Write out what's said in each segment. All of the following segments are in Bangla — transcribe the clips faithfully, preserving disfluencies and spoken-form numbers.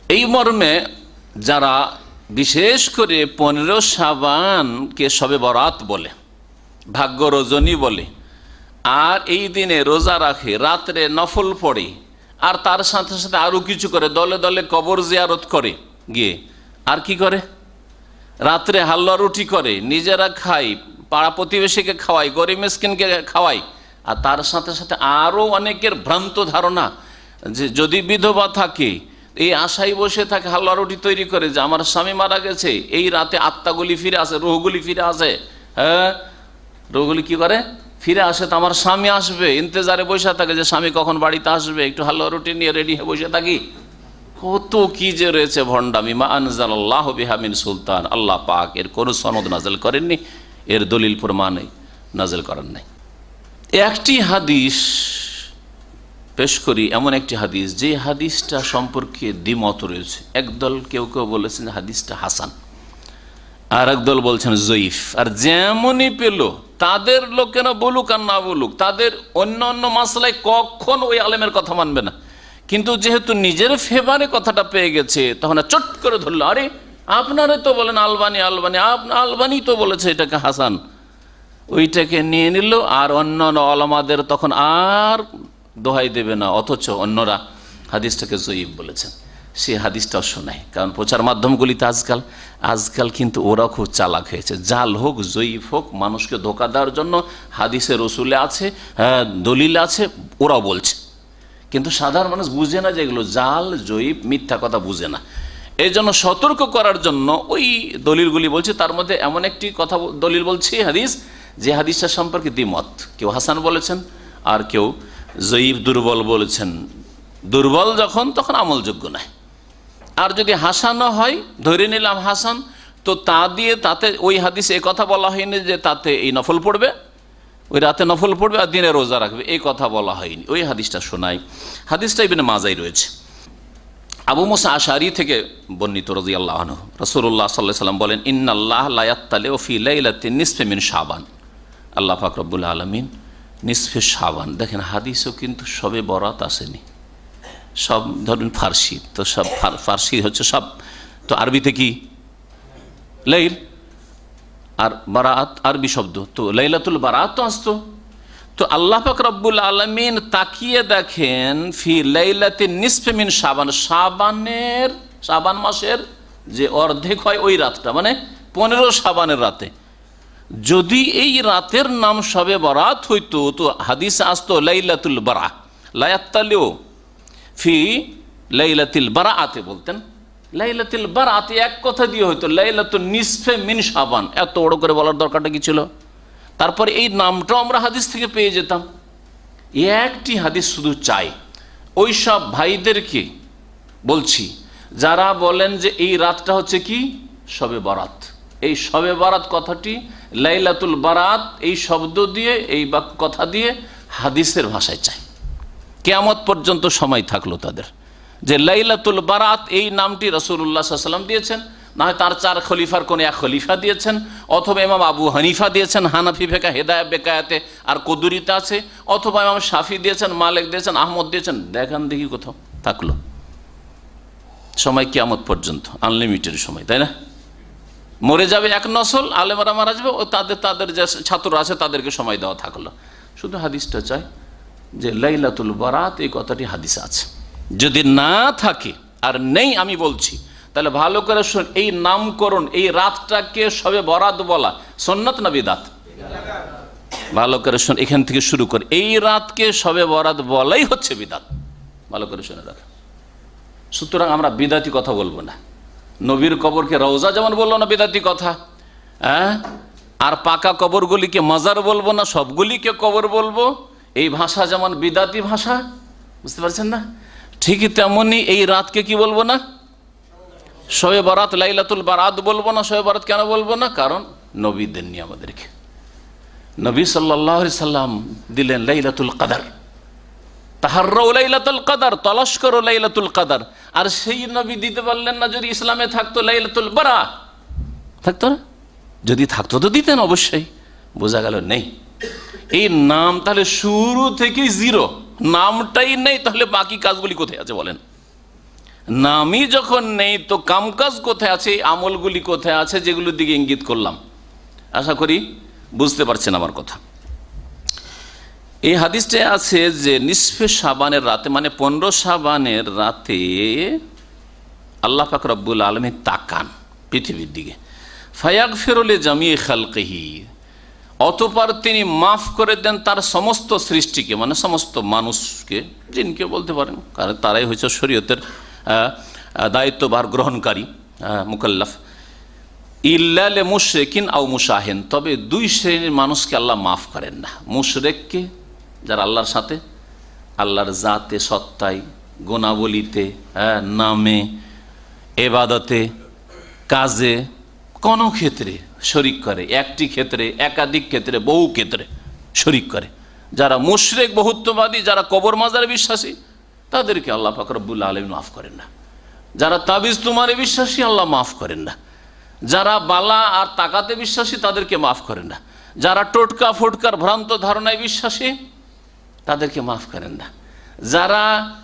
এই মর্মে যারা বিশেষ করে পনেরো শাবানকে শবে বরাত বলে, ভাগ্য রজনী বলে, আর এই দিনে রোজা রাখে, রাত্রে নফল পড়ে, আর তার সাথে সাথে আরও কিছু করে, দলে দলে কবর জিয়ারত করে গিয়ে, আর কি করে, রাত্রে হালুয়া রুটি করে, নিজেরা খায়, পাড়া প্রতিবেশীকে খাওয়ায়, গরিব মিসকিনকে খাওয়ায়, আর তার সাথে সাথে আরও অনেকের ভ্রান্ত ধারণা যে যদি বিধবা থাকে এই আশায় বসে থাকে, হালুয়া রুটি তৈরি করে যে আমার স্বামী মারা গেছে, এই রাতে আত্মাগুলি ফিরে আসে, রুহগুলি ফিরে আসে, হ্যাঁ রুহগুলি কি করে ফিরে আসে, তো আমার স্বামী আসবে, ইন্তজারে বসে থাকে যে স্বামী কখন বাড়িতে আসবে, একটু হালুয়া রুটি নিয়ে রেডি হয়ে বসে থাকি। কত কি যে রয়েছে ভণ্ডামি। মা আনজালাল্লাহু বিহা মিন সুলতান, আল্লাহ পাক এর কোনো সনদ নাজেল করেননি, এর দলিল প্রমাণে নাজেল করেন নাই। একটি হাদিস পেশ করি, এমন একটি হাদিস যে হাদিসটা সম্পর্কে দ্বিমত রয়েছে। একদল কেউ কেউ বলেছেন হাদিসটা হাসান, আর একদল বলছেন জয়ীফ। আর যেমনই পেল তাদের লোকেরা বলুক আর না বলুক, তাদের অন্য অন্য মাসলায় কখন ওই আলেমের কথা মানবে না, কিন্তু যেহেতু নিজের ফেভারে কথাটা পেয়ে গেছে তখন চট করে ধরলো, আরে আপনারা তো বলেন আলবানি আলবানি, আলবানি তো বলেছে এটাকে হাসান, ওইটাকে নিয়ে নিল, আর অন্য আলেমাদের তখন আর দোহাই দেবে না, অথচ অন্যরা হাদিসটাকে জয়ীফ বলেছেন। সে হাদিসটাও শোনায়, কারণ প্রচার মাধ্যমগুলিতে আজকাল আজকাল কিন্তু ওরা খুব চালাক হয়েছে, জাল হোক জয়ীফ হোক, মানুষকে ধোকা দেওয়ার জন্য হাদিসে রসুলে আছে, হ্যাঁ দলিল আছে, ওরাও বলছে, কিন্তু সাধারণ মানুষ বুঝে না যে এগুলো জাল জয়ীফ মিথ্যা কথা, বুঝে না। এই জন্য সতর্ক করার জন্য ওই দলিলগুলি বলছে। তার মধ্যে এমন একটি কথা দলিল বলছি হাদিস, যে হাদিসটা সম্পর্কে দ্বিমত, কেউ হাসান বলেছেন আর কেউ জয়ীফ দুর্বল বলেছেন। দুর্বল যখন তখন আমলযোগ্য নয়, আর যদি হাসানও হয় ধরে নিলাম হাসান, তো তা দিয়ে তাতে ওই হাদিসে এ কথা বলা হয়নি যে তাতে এই নফল পড়বে, ওই রাতে নফল পড়বে আর দিনে রোজা রাখবে, এই কথা বলা হয়নি। ওই হাদিসটা শোনাই, হাদিসটা ইবনে মাজায় রয়েছে। আবু মুসা আশআরী থেকে বর্ণিত রাদিয়াল্লাহু আনহু, রাসূলুল্লাহ সাল্লাল্লাহু আলাইহি ওয়াসাল্লাম বলেন, ইন্নাল্লাহ লা ইয়াত্তালিউ ফি লাইলাতিন নিসফি মিন শাবান, আল্লাহ পাক রব্বুল আলামিন নিসফে শাবান। দেখেন হাদিসও কিন্তু সবে বরাত আসেনি, সব ধরুন ফার্সি, তো সব ফার্সি হচ্ছে সব, তো আরবিতে কি লাইল, আর বারাত আরবি শব্দ, তো লাইলাতুল বারাত তো আসতো। তো আল্লাহ পাক রব্বুল আলামিন তাকিয়ে দেখেন ফি লাইলাতিন নিসফি মিন শাবান, শাবানের শাবান মাসের যে অর্ধেক হয় ওই রাতটা, মানে পনেরো শাবানের রাতে যদি এই রাতের নাম শবে বরাত হইতো, তো হাদিসে আসতো লাইলাতুল বারা, লায়াত্তালিউ ফি লাইলাতুল বারাআতে বলতেন, লাইলাতুল বারাআতে এক কথা দিয়ে হইতো লাইলাতুন নিসফে মিন শাবান, এত বড় করে বলার দরকারটা কি ছিল? তারপরে এই নামটাও আমরা হাদিস থেকে পেয়ে যেতাম। একটি হাদিস শুধু চাই ওই সব ভাইদেরকে বলছি যারা বলেন যে এই রাতটা হচ্ছে কি শবে বরাত, এই শবে বরাত কথাটি লাইলাতুল বারাত এই শব্দ দিয়ে, এই কথা দিয়ে হাদিসের ভাষায় চাই। কিয়ামত পর্যন্ত সময় থাকলো তাদের যে লাইলাতুল বারাত এই নামটি রাসূলুল্লাহ সাল্লাল্লাহু আলাইহি ওয়াসাল্লাম দিয়েছেন, না হয় তার চার খলিফার কোন এক খলিফা দিয়েছেন, অথবা ইমাম আবু হানিফা দিয়েছেন হানাফি ফিকহ হেদায়াত বেকায়াতে আর কদুরিতে আছে, অথবা ইমাম শাফি দিয়েছেন, মালিক দিয়েছেন, আহমদ দিয়েছেন। দেখেন দেখি কোথাও থাকলো সময় কিয়ামত পর্যন্ত, আনলিমিটেড সময়, তাই না? মরে যাবে এক নসল, আলেমরা মারা যাবে, ও তাদের তাদের যে ছাত্ররা আছে তাদেরকে সময় দেওয়া থাকলো। শুধু হাদিসটা চাই যে লাইলাতুল বারাত এই কথাটি হাদিসে আছে। যদি না থাকে আর নেই আমি বলছি, তাহলে ভালো করে শুন, এই নামকরণ এই রাতটাকে শবে বরাত বলা সুন্নাত না বিদআত? ভালো করে শুন, এখান থেকে শুরু করে এই রাতকে শবে বরাত বলাই হচ্ছে বিদআত। ভালো করে শুনে রাখ। সুতরাং আমরা বিদআতি কথা বলবো না। নবীর কবরকে রওজা যেমন বললো না বিদআতি কথা, হ্যাঁ, আর পাকা কবরগুলিকে মাজার বলবো না, সবগুলিকে কবর বলবো। এই ভাষা যেমন বিদআতি ভাষা, বুঝতে পারছেন না? ঠিকই তেমনি এই রাতকে কি বলবো না, শবে বরাত লাইলাতুল বারাত বলবো না। শবে বরাত কেন বলবো না? কারণ নবী দেননি আমাদেরকে। নবী সাল্লাল্লাহু আলাইহি সাল্লাম দিলেন লাইলাতুল কদর, তাহাররাউ লাইলাতুল কদর, তলাশ করো লাইলাতুল কদর। আর সেই নবী দিতে পারলেন না। যদি ইসলামে থাকতো লাইলাতুল বারা, থাকতো না? যদি থাকতো তো দিতেন অবশ্যই। বোঝা গেল নেই। এই নাম তাহলে শুরু থেকে জিরো, নামটাই নেই, তাহলে বাকি কাজগুলি কোথায় আছে বলেন? নামই যখন নেই তো কামকাজ কোথায় আছে, আমলগুলি কোথায় আছে, যেগুলোর দিকে ইঙ্গিত করলাম। আশা করি বুঝতে পারছেন আমার কথা। এই হাদিসটায় আছে যে নিসফে শাবানের রাতে, মানে পনেরো শাবানের রাতে আল্লাহ পাক রব্বুল আলামিন তাকান পৃথিবীর দিকে, ফায়াগফিরুলি জামিই খালকিহি, অতঃপর তিনি মাফ করে দেন তার সমস্ত সৃষ্টিকে, মানে সমস্ত মানুষকে, জিনকে বলতে পারেন, কারণ তারাই হয়েছে শরীয়তের দায়িত্বভার গ্রহণকারী মুকাল্লাফ। ইল্লা লে মুশরিকিন আও মুশাহিন, তবে দুই শ্রেণীর মানুষকে আল্লাহ মাফ করেন না। মুশরিককে, যারা আল্লাহর সাথে আল্লাহর জাতে সত্তায় গুণাবলিতে নামে এবাদতে কাজে কোনো ক্ষেত্রে শরিক করে, একটি ক্ষেত্রে একাধিক ক্ষেত্রে বহু ক্ষেত্রে শরিক করে, যারা মুশরিক বহুত্ববাদী, যারা কবর মাজারে বিশ্বাসী, তাদেরকে আল্লাহ পাক রব্বুল আলামিন মাফ করেন না। যারা তাবিজ তুমারে বিশ্বাসী আল্লাহ মাফ করেন না। যারা বালা আর তাকাতে বিশ্বাসী তাদেরকে মাফ করেন না। যারা টোটকা ফোটকার ভ্রান্ত ধারণায় বিশ্বাসী তাদেরকে মাফ করেন না। যারা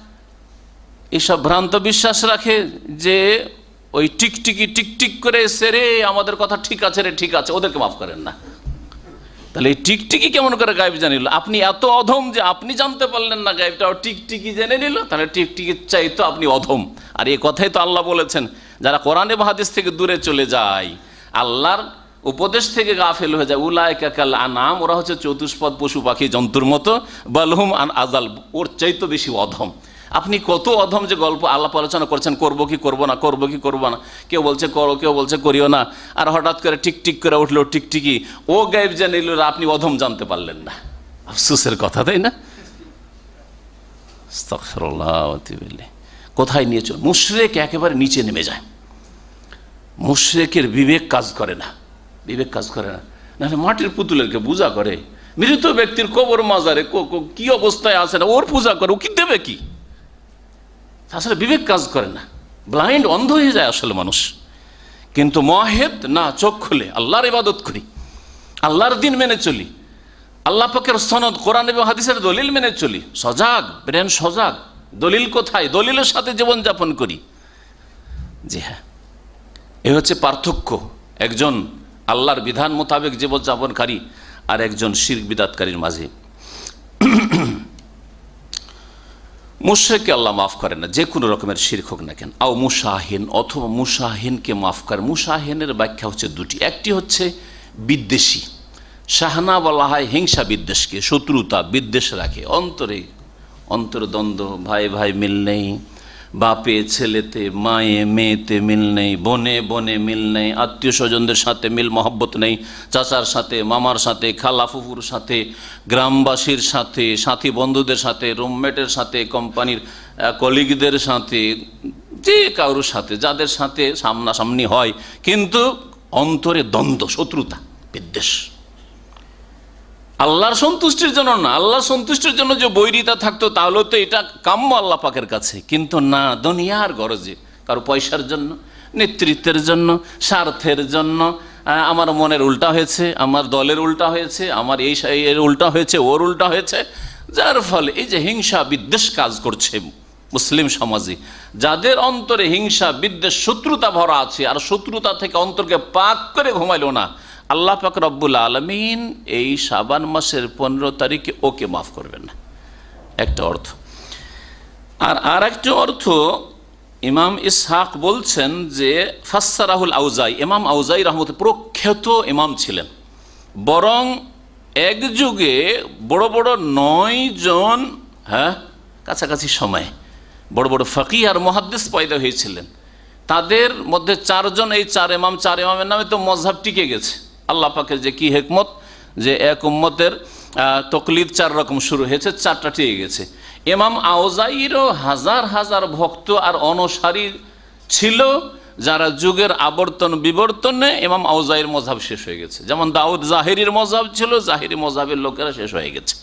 এসব ভ্রান্ত বিশ্বাস রাখে যে ওই টিকটিকি টিকটিক করে সেরে আমাদের কথা ঠিক আছে রে ঠিক আছে, ওদেরকে মাফ করেন না। তাহলে এই টিকটিকি কেমন করে গায়েব জানিল? আপনি এত অধম যে আপনি জানতে পারলেন না গায়েবটা, টিকটিকি জেনে নিল, তাহলে টিকটিকির চাইতো আপনি অধম। আর এই কথাই তো আল্লাহ বলেছেন, যারা কোরআন এবং হাদিস থেকে দূরে চলে যায়, আল্লাহর উপদেশ থেকে গাফেল হয়ে যায়, উলাইকা কাল আনাম, ওরা হচ্ছে চতুষ্পদ পশু পাখি জন্তুর মতো, বালহুম আন আযাল, ওর চাইতো বেশি অধম। আপনি কত অধম যে গল্প আলাপ আলোচনা করছেন, করবো কি করবো না, করবো কি করবো না, কেউ বলছে করো, কেউ বলছে করিও না, আর হঠাৎ করে টিকটিক করে উঠলো টিকটিকি, ও গায়েব জানিল, আপনি অধম জানতে পারলেন না। আফসোসের কথা, তাই না? আস্তাগফিরুল্লাহ। কোথায় নিয়ে চল, মুশরিক একেবারে নিচে নেমে যায়। মুশরিকের বিবেক কাজ করে না, বিবেক কাজ করে না, নাহলে মাটির পুতুলেরকে পূজা করে, মৃত ব্যক্তির কবর মাজারে কি অবস্থায় আছে না ওর পূজা করে, ও কি দেবে কি? আসলে বিবেক কাজ করে না, ব্লাইন্ড, অন্ধ হয়ে যায় আসলে মানুষ। কিন্তু মুওয়াহিদ না, চোখ খুলে আল্লাহর ইবাদত করি, আল্লাহর দিন মেনে চলি, আল্লাহ পাকের সনদ কোরআন এবং হাদিসের দলিল মেনে চলি, সজাগ, ব্রেন সজাগ, দলিল কোথায়, দলিলের সাথে জীবনযাপন করি। জি হ্যাঁ, এ হচ্ছে পার্থক্য একজন আল্লাহর বিধান মোতাবেক জীবনযাপনকারী আর একজন শিরক বিদাতকারীর মাঝে। মুশরিককে আল্লাহ মাফ করেন না, যে কোনো রকমের শিরক হোক না কেন। আও মুশাহিন, অথবা মুশাহিনকে মাফ করেন। মুশাহিনের ব্যাখ্যা হচ্ছে দুটি, একটি হচ্ছে বিদ্বেষী, শাহনা বলা হয় হিংসা বিদ্বেষকে, শত্রুতা বিদ্বেষ রাখে অন্তরে, অন্তর্দ্বন্দ্ব, ভাই ভাই মিল নেই, বাপে ছেলেতে, মায়ে মেয়েতে মিল নেই, বনে বনে মিল নেই, আত্মীয় স্বজনদের সাথে মিল মহব্বত নেই, চাচার সাথে, মামার সাথে, খালা ফুফুর সাথে, গ্রামবাসীর সাথে, সাথী বন্ধুদের সাথে, রুমমেটের সাথে, কোম্পানির কলিগদের সাথে, যে কারোর সাথে, যাদের সাথে সামনাসামনি হয়, কিন্তু অন্তরে দ্বন্দ্ব, শত্রুতা, বিদ্বেষ। আল্লাহর সন্তুষ্টির জন্য না, আল্লাহর সন্তুষ্টির জন্য যে বৈরিতা থাকতো তাহলে তো এটা কাম্য আল্লাহ পাকের কাছে, কিন্তু না, দুনিয়ার গরজে, কারো পয়সার জন্য, নেতৃত্বের জন্য, স্বার্থের জন্য, আমার মনের উল্টা হয়েছে, আমার দলের উল্টা হয়েছে, আমার এই এর উল্টা হয়েছে, ওর উল্টা হয়েছে, যার ফলে এই যে হিংসা বিদ্বেষ কাজ করছে মুসলিম সমাজে, যাদের অন্তরে হিংসা বিদ্বেষ শত্রুতা ভরা আছে, আর শত্রুতা থেকে অন্তরকে পাক করে ঘুমাইল না, আল্লাহ পাক রব্বুল আলামিন এই শাবান মাসের পনেরো তারিখে ওকে মাফ করবেন না, একটা অর্থ। আর আর একটা অর্থ ইমাম ইসহাক বলছেন যে ফাসসারাহুল আউজাই, ইমাম আউজাই রহমতুল্লাহ প্রখ্যাত ইমাম ছিলেন, বরং এক যুগে বড় বড় নয় জন, হ্যাঁ কাছাকাছি সময়ে বড় বড় ফাকিহ আর মুহাদ্দিস পয়দা হয়েছিলেন। তাদের মধ্যে চারজন, এই চার ইমাম, চার ইমামের নামে তো মজহাব টিকে গেছে। আল্লাহ পাকের যে কি হিকমত, যে এক উম্মতের তকলিদ চার রকম শুরু হয়েছে, চারটা টিকে গেছে। ইমাম আউজাইরও হাজার হাজার ভক্ত আর অনুসারী ছিল, যারা যুগের আবর্তন বিবর্তনে ইমাম আউজাইর মজহাব শেষ হয়ে গেছে। যেমন দাউদ জাহিরির মজহাব ছিল, জাহিরি মজহাবের লোকেরা শেষ হয়ে গেছে।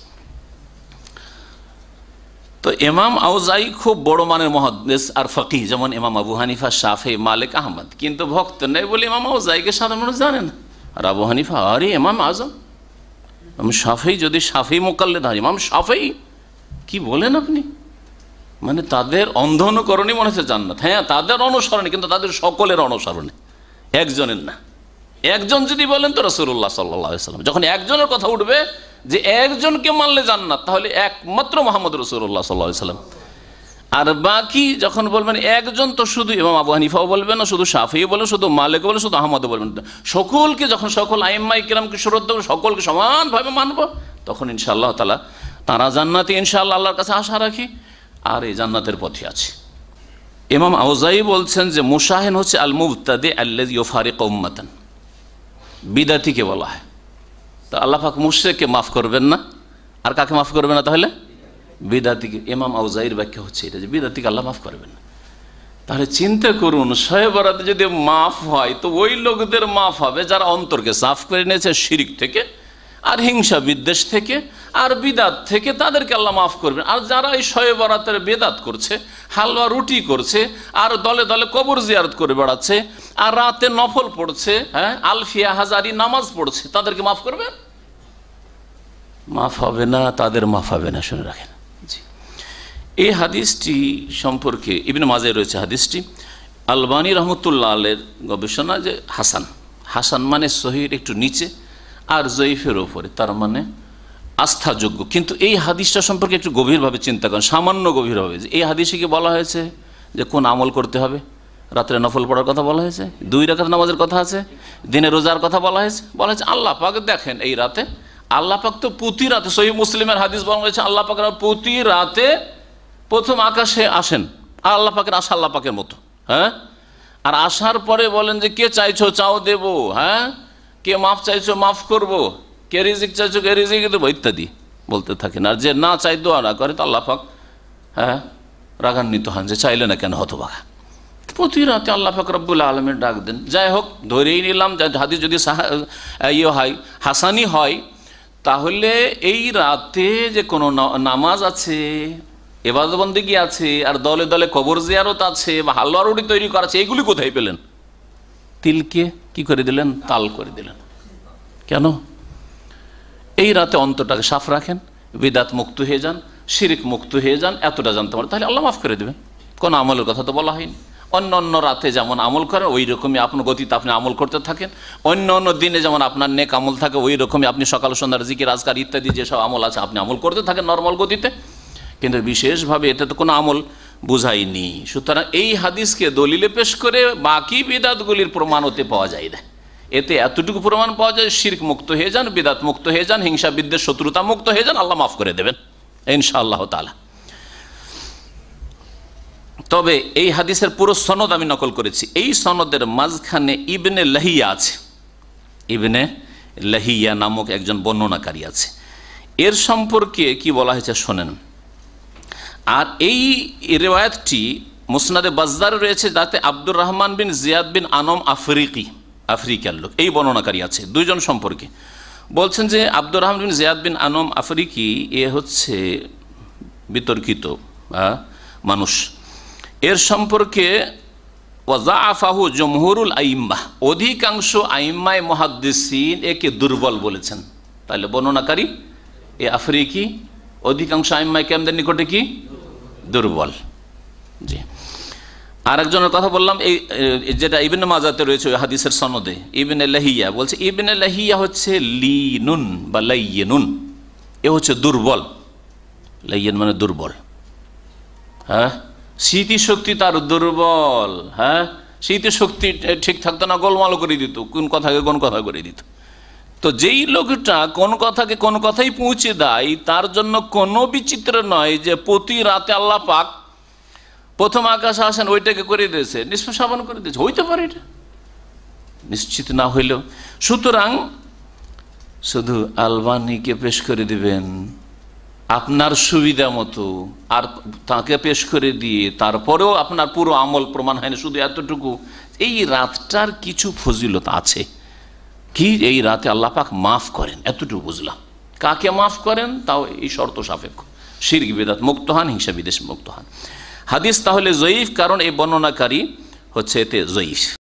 তো ইমাম আউজাই খুব বড় মানের মুহাদ্দিস আর ফকিহ, যেমন ইমাম আবু হানিফা, শাফি, মালিক, আহমদ, কিন্তু ভক্ত নেই বলে ইমাম আউজাইকে সাধারণ মানুষ জানে না। আর আবু হানিফা, আরে ইমাম আজম, ইমাম শাফি, যদি শাফি মুকাল্লিদ হয়, ইমাম শাফি কি বলেন আপনি? মানে তাদের অন্ধ অনুকরণই মনে হচ্ছে জান্নাত। হ্যাঁ, তাদের অনুসরণে, কিন্তু তাদের সকলের অনুসরণে, একজনের না। একজন যদি বলেন তো রাসূলুল্লাহ সাল্লাল্লাহু আলাইহি ওয়াসাল্লাম, যখন একজনের কথা উঠবে যে একজনকে মানলে জান্নাত, তাহলে একমাত্র মুহাম্মদ রাসূলুল্লাহ সাল্লাল্লাহু আলাইহি ওয়াসাল্লাম। আর বাকি যখন বলবেন একজন, তো শুধু ইমাম আবু হানিফাও বলবেন না, শুধু শাফিঈ বলবেন, শুধু মালিক বলবেন, শুধু আহমদও বলবেন, সকলকে যখন সকল আইম্মায়ে কিরামকে শ্রদ্ধা করে সকলকে সমানভাবে মানব, তখন ইনশাআল্লাহ তাআলা তারা জান্নাতে ইনশাআল্লাহ আল্লাহর কাছে আশা রাখি, আর এই জান্নাতের পথে আছে। ইমাম আউজাঈ বলছেন যে মুশাহিন হচ্ছে আল মুবতাদি আল্লাযী ইউফারিকু উম্মাতান, বিদাতিকে বলা হয়। তা আল্লাহ পাক মুশরিককে মাফ করবেন না, আর কাকে মাফ করবেন না তাহলে? বিদাতিকে। ইমাম আউজাঈর ব্যাখ্যা হচ্ছে এটা, যে বিদাতিকে আল্লাহ মাফ করবেন না। তাহলে চিন্তা করুন, শবে বরাতে যদি মাফ হয়, তো ওই লোকদের মাফ হবে যারা অন্তরকে সাফ করে নিয়েছে শিরিক থেকে, আর হিংসা বিদ্বেষ থেকে, আর বিদাত থেকে, তাদেরকে আল্লাহ মাফ করবেন। আর যারা এই শবে বরাতের বেদাত করছে, হালুয়া রুটি করছে, আর দলে দলে কবর জিয়ারত করে বেড়াচ্ছে, আর রাতে নফল পড়ছে, হ্যাঁ আলফিয়া হাজারি নামাজ পড়ছে, তাদেরকে মাফ করবেন? মাফ হবে না, তাদের মাফ হবে না। শুনে রাখেন জি, এই হাদিসটি সম্পর্কে ইবনে মাজায় রয়েছে হাদিসটি। আলবানী রহমতুল্লাহ আলের গবেষণা যে হাসান, হাসান মানে সহির একটু নিচে, আর জয়ীফের ওপরে, তার মানে আস্থাযোগ্য। কিন্তু এই হাদিসটা সম্পর্কে একটু গভীরভাবে চিন্তা করেন, সামান্য গভীরভাবে। যে এই হাদিসে কি বলা হয়েছে যে কোন আমল করতে হবে? রাত্রে নফল পড়ার কথা বলা হয়েছে, দুই রাকাত নামাজের কথা আছে, দিনে রোজার কথা বলা হয়েছে। বলা হয়েছে আল্লাহ পাক দেখেন এই রাতে, আল্লাহ পাক তো প্রতি রাতে, সহিহ মুসলিমের হাদিস বলা হয়েছে আল্লাহ পাক প্রতি রাতে প্রথম আকাশে আসেন, আর আল্লাহ পাকের আশা আল্লাহ পাকের মতো। হ্যাঁ, আর আসার পরে বলেন যে কে চাইছো চাও দেবো, হ্যাঁ কে মাফ চাইছো মাফ করবো, কে রিজিক চাইছো কে রিজিক দেবো, ইত্যাদি বলতে থাকেন। আর যে না চাই দোয়া না করে, তো আল্লাহ পাক হ্যাঁ রাগান্বিত হন, যে চাইলে না কেন হতভাগা। প্রতি রাতে আল্লাহ পাক রব্বুল আলামিন ডাক দেন। যাই হোক, ধরেই নিলাম হাদিস যদি ইয়ে হয়, হাসানি হয়, তাহলে এই রাতে যে কোনো নামাজ আছে, ইবাদত বন্দেগী আছে, আর দলে দলে কবর জিয়ারত আছে, বা হালুয়া রুটি তৈরি করা আছে, এগুলি কোথায় পেলেন? তিলকে কি করে দিলেন? তাল করে দিলেন। কেন? এই রাতে অন্তরটাকে সাফ রাখেন, বিদাত মুক্ত হয়ে যান, শিরিক মুক্ত হয়ে যান, এতটা জানতে পারেন, তাহলে আল্লাহ মাফ করে দেবেন। কোনো আমলের কথা তো বলা হয়নি। অন্য অন্য রাতে যেমন আমল করেন, ওই রকমই আপনার গতিতে আপনি আমল করতে থাকেন। অন্য অন্য দিনে যেমন আপনার নেক আমল থাকে, ওই রকমই আপনি সকাল সন্ধ্যার জিকির আজকার ইত্যাদি যেসব আমল আছে, আপনি আমল করতে থাকেন নর্মাল গতিতে। কিন্তু বিশেষভাবে এতে তো কোনো আমল বুঝায়নি। সুতরাং এই হাদিসকে দলিলে পেশ করে বাকি বিদাতগুলির প্রমাণ হতে পাওয়া যায় না। এতে এতটুকু প্রমাণ পাওয়া যায়, শিরক মুক্ত হয়ে যান, বিদাত মুক্ত হয়ে যান, হিংসা বিদ্বেষ শত্রুতা মুক্ত হয়ে যান, আল্লাহ মাফ করে দেবেন ইনশাআল্লাহ তাআলা। তবে এই হাদিসের পুরো সনদ আমি নকল করেছি। এই সনদের মাঝখানে ইবনে লাহিয়া আছে, ইবনে লাহিয়া নামক একজন বর্ণনাকারী আছে। এর সম্পর্কে কি বলা হয়েছে শোনেন। আর এই রিওয়ায়াতটি মুসনাদে বাজ্জারে রয়েছে, যাতে আব্দুর রহমান বিন জিয়াদ বিন আনম আফ্রিকি, আফ্রিকার লোক, এই বর্ণনাকারী আছে। দুইজন সম্পর্কে বলছেন যে আব্দুর রহমান বিন জিয়াদ বিন আনম আফ্রিকি এ হচ্ছে বিতর্কিত মানুষ। এর সম্পর্কে ওয়াজাআফাহু জমহুরুল আইম্মাহ, অধিকাংশ আইম্মায়ে মুহাদ্দিসিন একে দুর্বল বলেছেন। তাহলে বর্ণনাকারী এ আফ্রিকি অধিকাংশ আইম্মায়ে কেরামদের নিকটে কি? দুর্বল। জি, আরেকজনের কথা বললাম, এই যেটা ইবনে মাজাতে রয়েছে ওই হাদিসের সনদে, ইবনে লাহিয়া বলছে, ইবনে লাহিয়া হচ্ছে লিনুন বা লাইয়িনুন, এ হচ্ছে দুর্বল। লাইয়িন মানে দুর্বল। হ্যাঁ, স্মৃতিশক্তি তার দুর্বল। হ্যাঁ, স্মৃতিশক্তি ঠিক থাকতো না, গোলমাল করে দিত, কোন কথাকে কোন কথা করে দিত। তো যেই লোকটা কোন কথাকে কোন কথাই পৌঁছে দেয়, তার জন্য কোনো বিচিত্র নয় যে প্রতি রাতে আল্লাহ পাক প্রথম আকাশে আসেন, ওইটাকে করে দিয়েছে, নিষ্প সাবান করে দিয়েছে। হইতে পারে এটা, নিশ্চিত না হইলেও। সুতরাং শুধু আলবানীকে পেশ করে দিবেন আপনার সুবিধা মতো, আর তাকে পেশ করে দিয়ে তারপরেও আপনার পুরো আমল প্রমাণ হয়নি। শুধু এতটুকু, এই রাতটার কিছু ফজিলত আছে, কি এই রাতে আল্লাহ পাক মাফ করেন, এতটুকু বুঝলাম। কাকে মাফ করেন তাও এই শর্ত সাপেক্ষ, শিরক বিদআত মুক্ত হন, হিংসা বিদ্বেষ মুক্ত হন। হাদিস তাহলে জয়ীফ, কারণ এই বর্ণনাকারী হচ্ছে এতে জয়ীফ।